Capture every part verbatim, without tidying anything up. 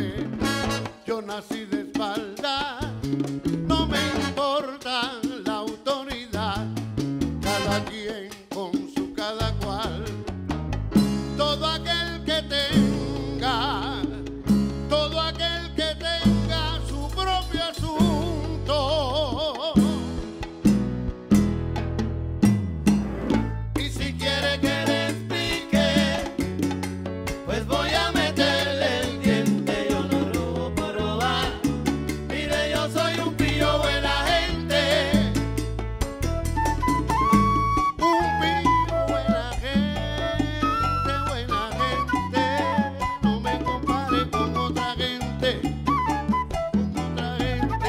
dulce. Yo nací de espalda, no me importa la autoridad, cada quien con su cada cual. Todo aquel que tenga, todo aquel que tenga su propio asunto. Y si quiere que le explique, pues voy a meterle el diente. Yo no robo por robar, mire, yo soy un pillo buena gente. Un pillo buena gente, buena gente. No me compare con otra gente, con otra gente.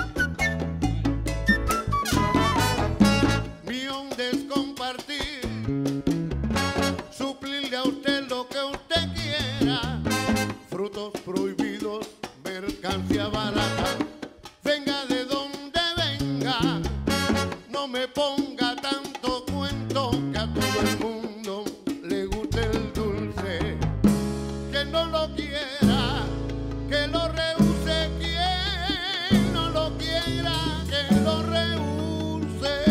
Mi onda es compartir, suplirle a usted lo que usted quiera. Frutos prohibidos, mercancía barata, venga de donde venga. No me ponga tanto cuento, que a todo el mundo le guste el dulce. Que no lo quiera, que lo rehúse. Quien no lo quiera, que lo rehúse.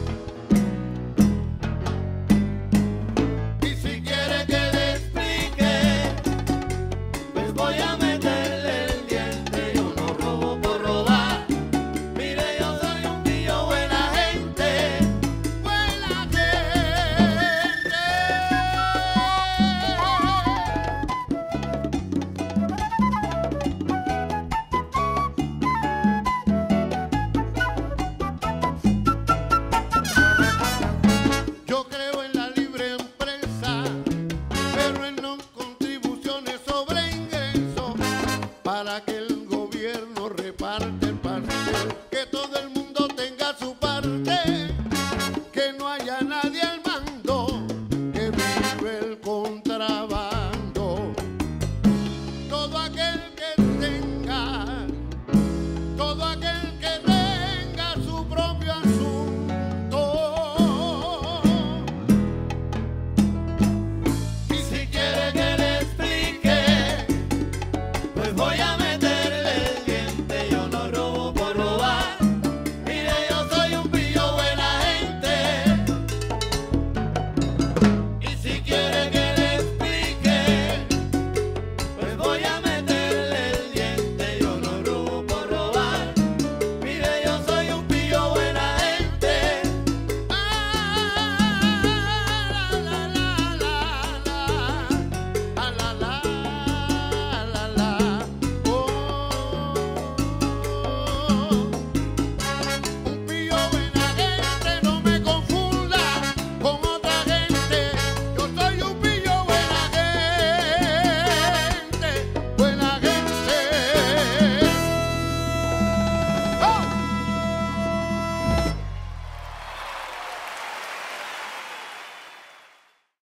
Y si quiere que le explique, pues voy a meterle el diente. Yo no robo por robar, mire, yo soy un pillo buena gente, buena gente. Yo creo en la libre empresa, pero en no contribuciones sobre ingresos, para que el gobierno reparte el pastel, que todo el mundo tenga su parte, que no haya nadie al mando, que vive el contrabando. Todo aquel que tenga, todo aquel que tenga su propio asunto. Y si quiere que le explique, pues voy a